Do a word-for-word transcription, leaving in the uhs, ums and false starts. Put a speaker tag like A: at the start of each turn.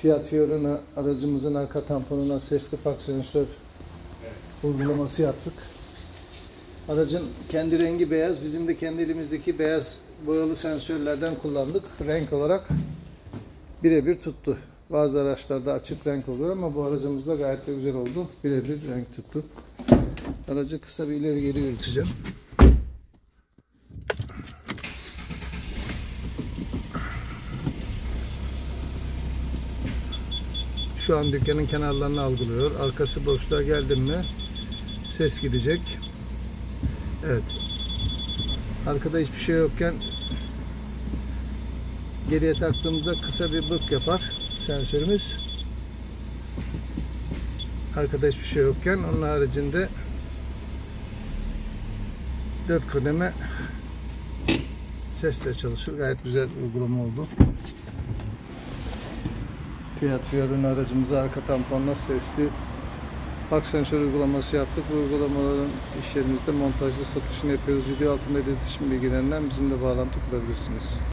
A: Fiat Fiorino aracımızın arka tamponuna sesli park sensör uygulaması yaptık. Aracın kendi rengi beyaz. Bizim de kendi elimizdeki beyaz boyalı sensörlerden kullandık. Renk olarak birebir tuttu. Bazı araçlarda açık renk olur ama bu aracımızda gayet de güzel oldu. Birebir renk tuttu. Aracı kısa bir ileri geri yürüteceğim. Şu an dükkanın kenarlarını algılıyor. Arkası boşluğa geldim mi ses gidecek. Evet. Arkada hiçbir şey yokken geriye taktığımızda kısa bir bık yapar sensörümüz. Arkada hiçbir şey yokken onun haricinde dört kademe sesle çalışır. Gayet güzel uygulama oldu. Fiat Fiorino aracımıza arka tamponla sesli park sensör uygulaması yaptık. Bu uygulamaların iş yerimizde montajlı satışını yapıyoruz. Video altında iletişim bilgilerinden bizimle bağlantı kurabilirsiniz.